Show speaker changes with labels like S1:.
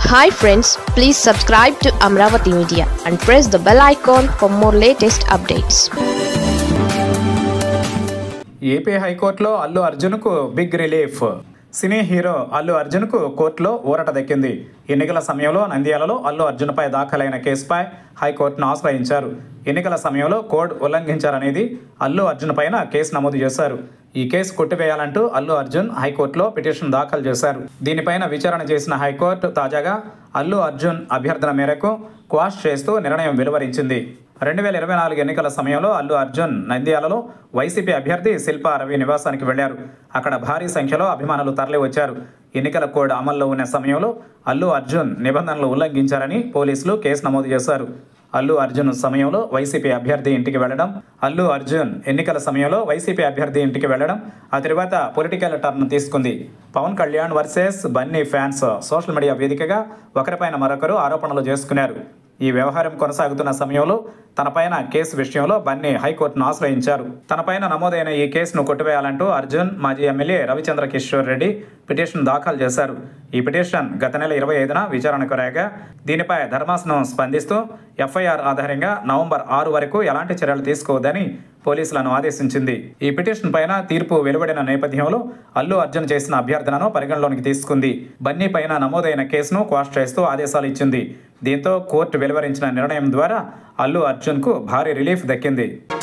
S1: Hi friends, please subscribe to Amaravathi Media and press the bell icon for more latest updates.
S2: AP హైకోర్టులో అల్లు అర్జున్కు big relief. Cine hero Allu అర్జున్కు కోర్టులో ఊరట దక్కింది. ఎన్నికల సమయంలో నంద్యాలలో అల్లు అర్జున్పై దాఖలైన కేసుపై హైకోర్టును ఆశ్రయించారు. ఎన్నికల సమయంలో కోడ్ ఉల్లంఘించారనేది అల్లు అర్జున్ పైన కేసు నమోదు చేశారు. ఈ కేసు కొట్టివేయాలంటూ అల్లు అర్జున్ హైకోర్టులో పిటిషన్ దాఖలు చేశారు. దీనిపైన విచారణ చేసిన హైకోర్టు తాజాగా అల్లు అర్జున్ అభ్యర్థన మేరకు క్వాష్ చేస్తూ నిర్ణయం వెలువరించింది. 2024 ఎన్నికల సమయంలో అల్లు అర్జున్ నంద్యాలలో వైసీపీ అభ్యర్థి శిల్పా రవి నివాసానికి వెళ్లారు. అక్కడ భారీ సంఖ్యలో అభిమానులు తరలి వచ్చారు. ఎన్నికల కోడ్ అమల్లో ఉన్న సమయంలో అల్లు అర్జున్ నిబంధనలు ఉల్లంఘించారని పోలీసులు కేసు నమోదు చేశారు. అల్లు అర్జున్ సమయంలో వైసీపీ అభ్యర్థి ఇంటికి వెళ్లడం, అల్లు అర్జున్ ఎన్నికల సమయంలో వైసీపీ అభ్యర్థి ఇంటికి వెళ్లడం ఆ తర్వాత పొలిటికల్ టర్న్ తీసుకుంది. Pawan Kalyan versus Bunny fans social media వేదికగా ఒకరిపైన మరొకరు ఆరోపణలు చేసుకున్నారు. ఈ వ్యవహారం కొనసాగుతున్న సమయంలో తనపైన కేసు విషయంలో బన్నీ హైకోర్టును ఆశ్రయించారు. తనపైన నమోదైన ఈ కేసును కొట్టివేయాలంటూ అర్జున్ మాజీ ఎమ్మెల్యే రవిచంద్ర కిషోర్ రెడ్డి పిటిషన్ దాఖలు చేశారు. ఈ పిటిషన్ గత నెల 25న విచారణకు రాగా దీనిపై ధర్మాసనం స్పందిస్తూ ఎఫ్ఐఆర్ ఆధారంగా నవంబర్ 6 వరకు ఎలాంటి చర్యలు తీసుకోవద్దని పోలీసులను ఆదేశించింది. ఈ పిటిషన్ పైన తీర్పు వెలువడిన నేపథ్యంలో అల్లు అర్జున్ చేసిన అభ్యర్థనను పరిగణలోనికి తీసుకుంది. బన్నీ పైన నమోదైన కేసును క్వాష్ చేస్తూ ఆదేశాలు ఇచ్చింది. దీంతో కోర్టు వెలువరించిన నిర్ణయం ద్వారా అల్లు అర్జున్కు భారీ రిలీఫ్ దక్కింది.